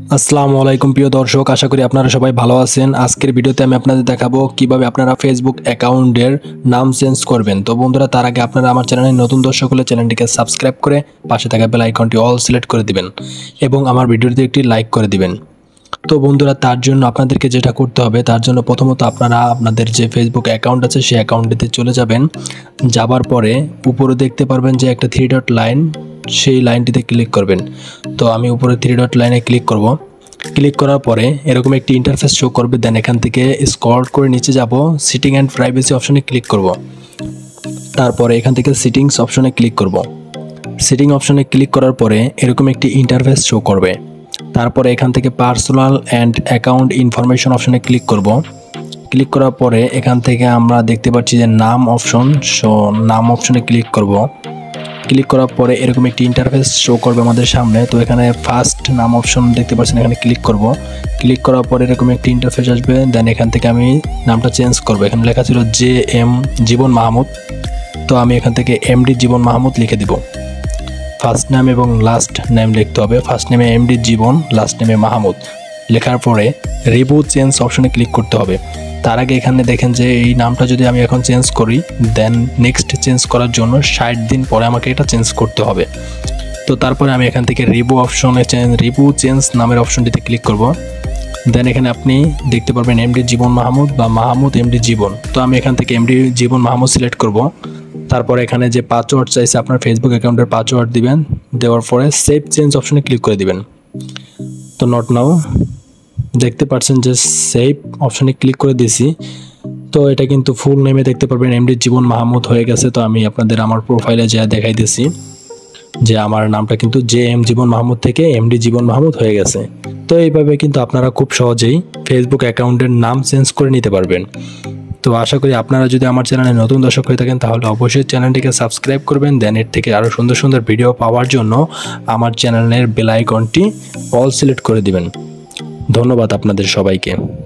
আসসালামু আলাইকুম প্রিয় দর্শক, আশা করি আপনারা সবাই ভালো আছেন। আজকের ভিডিওতে আমি আপনাদের দেখাবো কিভাবে আপনারা ফেসবুক অ্যাকাউন্টের নাম চেঞ্জ করবেন। তো বন্ধুরা, তার আগে আপনারা আমার চ্যানেলে নতুন দর্শক হলে চ্যানেলটিকে সাবস্ক্রাইব করে পাশে থাকা বেল আইকনটি অল সিলেক্ট করে দিবেন এবং আমার ভিডিওটিতে একটি লাইক করে দিবেন। তো বন্ধুরা, তার জন্য আপনাদেরকে যেটা করতে হবে, তার জন্য প্রথমত আপনারা আপনাদের যে ফেসবুক অ্যাকাউন্ট আছে সেই অ্যাকাউন্টটিতে চলে যাবেন। যাবার পরে উপরে দেখতে পারবেন যে একটা 3 ডট লাইন, সেই লাইনটিতে ক্লিক করবেন। তো আমি উপরে 3 ডট লাইনে ক্লিক করব। ক্লিক করার পরে এরকম একটি ইন্টারফেস শো করবে। দেন এখান থেকে স্ক্রল করে নিচে যাব, সিটিং অ্যান্ড প্রাইভেসি অপশনে ক্লিক করব। তারপরে এখান থেকে সিটিংস অপশনে ক্লিক করব। সিটিং অপশনে ক্লিক করার পরে এরকম একটি ইন্টারফেস শো করবে। তারপরে এখান থেকে পার্সোনাল অ্যান্ড অ্যাকাউন্ট ইনফরমেশন অপশনে ক্লিক করব। ক্লিক করার পরে এখান থেকে আমরা দেখতে পাচ্ছি যে নাম অপশন, সো নাম অপশনে ক্লিক করব। ক্লিক করার পরে এরকম একটি ইন্টারফেস শো করবে আমাদের সামনে। তো এখানে ফার্স্ট নাম অপশন দেখতে পাচ্ছেন, এখানে ক্লিক করব। ক্লিক করার পরে এরকম একটি ইন্টারফেস আসবে। দেন এখান থেকে আমি নামটা চেঞ্জ করব। এখানে লেখা ছিল JM জীবন মাহমুদ, তো আমি এখান থেকে MD জীবন মাহমুদ লিখে দিব। ফার্স্ট নেম এবং লাস্ট নেম লিখতে হবে। ফার্স্ট নেমে MD জীবন, লাস্ট নেমে মাহমুদ লেখার পরে রিভিউ চেঞ্জ অপশনে ক্লিক করতে হবে। তার আগে এখানে দেখেন যে এই নামটা যদি আমি এখন চেঞ্জ করি, দেন নেক্সট চেঞ্জ করার জন্য 60 দিন পরে আমাকে এটা চেঞ্জ করতে হবে। তো তারপরে আমি এখান থেকে রিভিউ চেঞ্জ নামের অপশনটিতে ক্লিক করব। দেন এখানে আপনি দেখতে পারবেন MD জীবন মাহমুদ বা মাহমুদ MD জীবন। তো আমি এখান থেকে MD জীবন মাহমুদ সিলেক্ট করব। তারপর এখানে যে পাসওয়ার্ড চাইছে আপনার ফেসবুক অ্যাকাউন্টের পাসওয়ার্ড দিবেন। দেওয়ার পরে সেভ চেঞ্জ অপশনে ক্লিক করে দিবেন। তো নট নাও দেখতে পাচ্ছেন যে সেভ অপশনে ক্লিক করে দিয়েছি। তো এটা কিন্তু ফুল নেমে দেখতে পারবেন MD জীবন মাহমুদ হয়ে গেছে। তো আমি আপনাদের আমার প্রোফাইলে যা দেখাই দিয়েছি যে আমার নামটা কিন্তু JM জীবন মাহমুদ থেকে MD জীবন মাহমুদ হয়ে গেছে। তো এইভাবে কিন্তু আপনারা খুব সহজেই ফেসবুক অ্যাকাউন্টের নাম চেঞ্জ করে নিতে পারবেন। তো আশা করি আপনারা যদি আমার চ্যানেলে নতুন দর্শক হয়ে থাকেন তাহলে অবশ্যই চ্যানেলটিকে সাবস্ক্রাইব করবেন। দেন এর থেকে আরও সুন্দর সুন্দর ভিডিও পাওয়ার জন্য আমার চ্যানেলের বেল আইকনটি অল সিলেক্ট করে দিবেন। ধন্যবাদ আপনাদের সবাইকে।